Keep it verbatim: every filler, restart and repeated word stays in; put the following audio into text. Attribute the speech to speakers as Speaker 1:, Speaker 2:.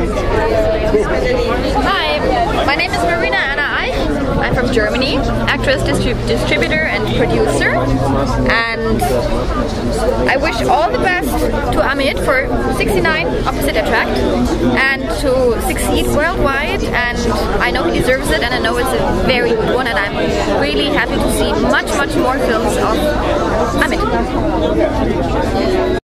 Speaker 1: Hi, my name is Marina Anna Eich. I'm from Germany, actress, distrib distributor and producer, and I wish all the best to Amit for sixty-nine Opposite Attract and to succeed worldwide, and I know he deserves it, and I know it's a very good one, and I'm really happy to see much much more films of Amit.